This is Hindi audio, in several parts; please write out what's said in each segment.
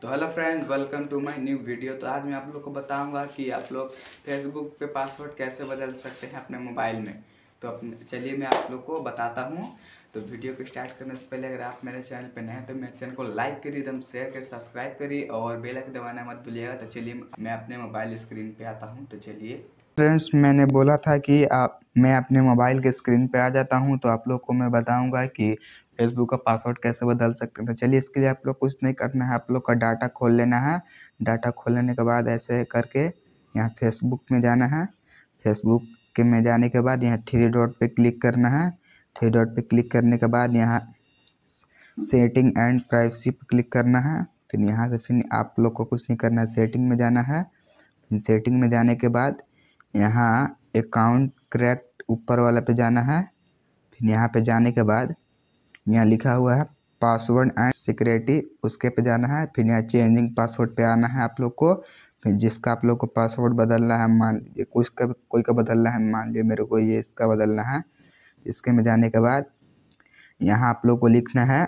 तो hello friends, welcome to my new video. तो आज मैं आप लोग को बताऊंगा कि आप लोग फेसबुक पे पासवर्ड कैसे बदल सकते हैं अपने मोबाइल में। तो चलिए मैं आप लोग को बताता हूं। तो वीडियो को स्टार्ट करने से पहले अगर आप मेरे चैनल पे नए हैं तो मेरे चैनल को लाइक करिए, एकदम शेयर करिए, सब्सक्राइब करिए और बेल आइकन दबाना मत भूलिएगा। तो चलिए मैं अपने मोबाइल स्क्रीन पे आता हूँ। तो चलिए फ्रेंड्स, मैंने बोला था कि मैं अपने मोबाइल के स्क्रीन पे आ जाता हूं, तो आप लोग को मैं बताऊंगा कि फेसबुक का पासवर्ड कैसे बदल सकते हैं। तो चलिए, इसके लिए आप लोग कुछ नहीं करना है, आप लोग का डाटा खोल लेना है। डाटा खोल लेने के बाद ऐसे करके यहाँ फेसबुक में जाना है। फेसबुक के में जाने के बाद यहाँ थ्री डॉट पे क्लिक करना है। थ्री डॉट पे क्लिक करने के बाद यहाँ सेटिंग एंड प्राइवेसी पे क्लिक करना है। फिर यहाँ से फिर आप लोग को कुछ नहीं करना है, सेटिंग में जाना है। फिर सेटिंग में जाने के बाद यहाँ अकाउंट क्रैक्ट ऊपर वाला पे जाना है। फिर यहाँ पे जाने के बाद यहाँ लिखा हुआ है पासवर्ड एंड सिक्योरिटी, उसके पे जाना है। फिर यहाँ चेंजिंग पासवर्ड पे आना है आप लोग को। फिर जिसका आप लोग को पासवर्ड बदलना है, मान लीजिए कोई का बदलना है, मान लीजिए मेरे को ये इसका बदलना है। इसके में जाने के बाद यहाँ आप लोग को लिखना है,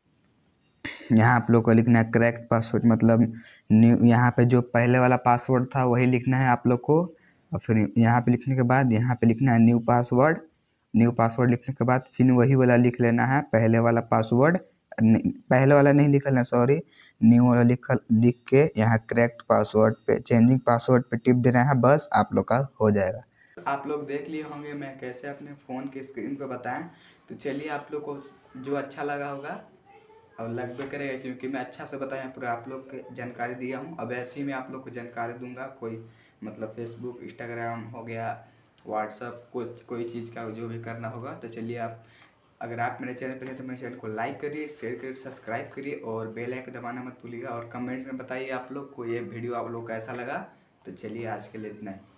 यहाँ आप लोग को लिखना है करेक्ट पासवर्ड, मतलब न्यू। यहाँ पे जो पहले वाला पासवर्ड था वही लिखना है आप लोग को। और फिर यहाँ पे लिखने के बाद यहाँ पे लिखना है न्यू पासवर्ड। न्यू पासवर्ड लिखने के बाद फिर वही वाला लिख लेना है, पहले वाला पासवर्ड। पहले वाला नहीं लिखना, सॉरी, न्यू वाला लिख के यहाँ करेक्ट पासवर्ड पे, चेंजिंग पासवर्ड पे टिप देना है। बस आप लोग का हो जाएगा। आप लोग देख लिए होंगे मैं कैसे अपने फ़ोन की स्क्रीन पे बताएं। तो चलिए आप लोग को जो अच्छा लगा होगा और लगभग करेगा, क्योंकि मैं अच्छा से बताया पूरा आप लोग को जानकारी दिया हूँ। अब ऐसे ही मैं आप लोग को जानकारी दूंगा, कोई मतलब फेसबुक, इंस्टाग्राम हो गया, व्हाट्सअप, कोई चीज़ का जो भी करना होगा। तो चलिए अगर आप मेरे चैनल पर हैं तो मेरे चैनल को लाइक करिए, शेयर करिए, सब्सक्राइब करिए और बेल आइकन दबाना मत भूलिएगा। और कमेंट में बताइए आप लोग को ये वीडियो आप लोग को कैसा लगा। तो चलिए आज के लिए इतना ही।